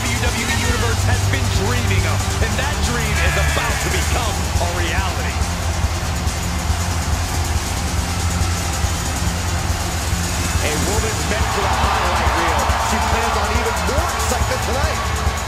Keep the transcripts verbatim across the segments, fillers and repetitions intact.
W W E Universe has been dreaming of, and that dream is about to become a reality. A woman meant for the highlight reel. She plans on even more excitement tonight.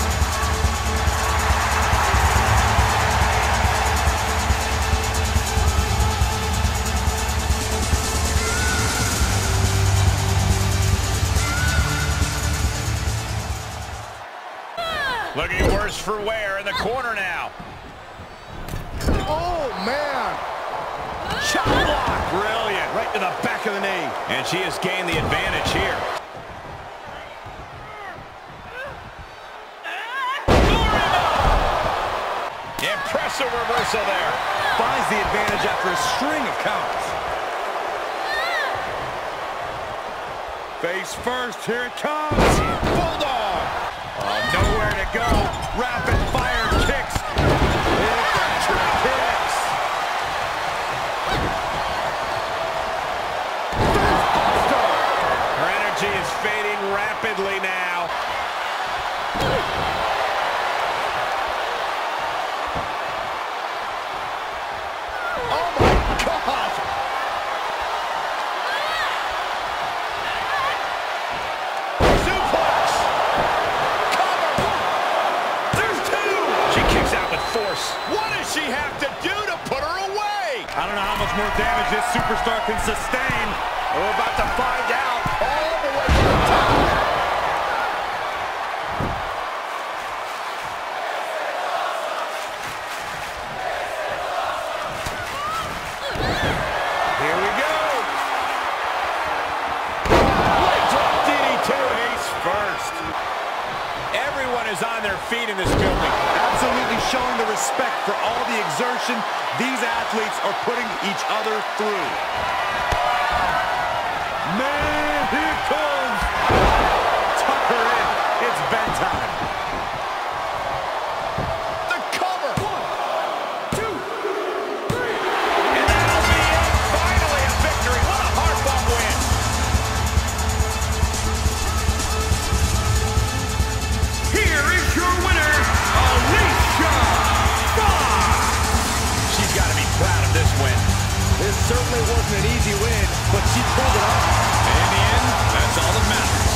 Looking worse for wear in the corner now. Oh, man. Shot block. Brilliant. Right to the back of the knee. And she has gained the advantage here. Impressive reversal there. Finds the advantage after a string of counts. Face first. Here it comes. Bulldog. Oh, nowhere to go. Rapid fire kicks. Electric kicks. Her energy is fading rapidly now. Oh my God. Force. What does she have to do to put her away? I don't know how much more damage this superstar can sustain. We're about to find out all the way to the top. Here we go. Leg drop D D T. Face first. Everyone is on their feet in this building. Absolutely showing the respect for all the exertion these athletes are putting each other through. Man, here comes. Tuck her in. It's bedtime. The cover. One, two, three. And that'll be it. Finally a victory. What a hard-fought win. Here is your winner, Alicia Fox. She's got to be proud of this win. This certainly wasn't an easy win, but she pulled it off. And in the end, that's all that matters.